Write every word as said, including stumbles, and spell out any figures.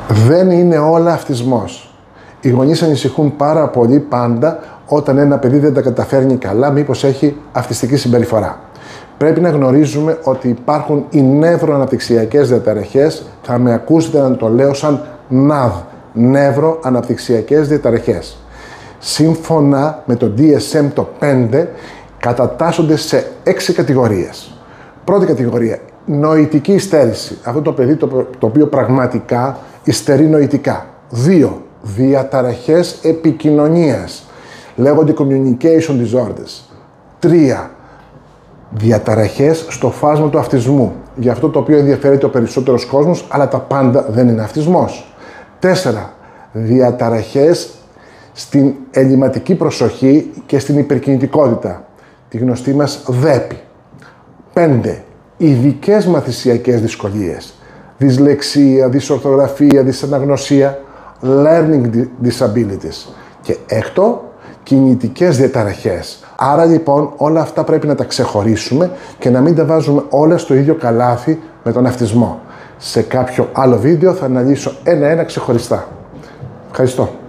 Δεν είναι όλα αυτισμός. Οι γονείς ανησυχούν πάρα πολύ πάντα όταν ένα παιδί δεν τα καταφέρνει καλά, μήπως έχει αυτιστική συμπεριφορά. Πρέπει να γνωρίζουμε ότι υπάρχουν οι νευροαναπτυξιακές διαταραχές, θα με ακούσετε να το λέω σαν ναδ, νευροαναπτυξιακές διαταραχές. Σύμφωνα με το ντι ες εμ το πέντε, κατατάσσονται σε έξι κατηγορίες. Πρώτη κατηγορία, νοητική υστέρηση. Αυτό το παιδί το, το οποίο πραγματικά υστερεί νοητικά. Δύο, διαταραχές επικοινωνίας. Λέγονται communication disorders. Τρία, διαταραχές στο φάσμα του αυτισμού. Για αυτό το οποίο ενδιαφέρεται ο περισσότερος κόσμος, αλλά τα πάντα δεν είναι αυτισμός. Τέσσερα, διαταραχές στην ελλειμματική προσοχή και στην υπερκινητικότητα. Τη γνωστή μας δέπη. Πέντε, ειδικές μαθησιακές δυσκολίες. Δυσλεξία, δυσορθογραφία, δυσαναγνωσία, learning disabilities. Και έκτο, κινητικές διαταραχές. Άρα λοιπόν όλα αυτά πρέπει να τα ξεχωρίσουμε και να μην τα βάζουμε όλα στο ίδιο καλάθι με τον αυτισμό. Σε κάποιο άλλο βίντεο θα αναλύσω ένα-ένα ξεχωριστά. Ευχαριστώ.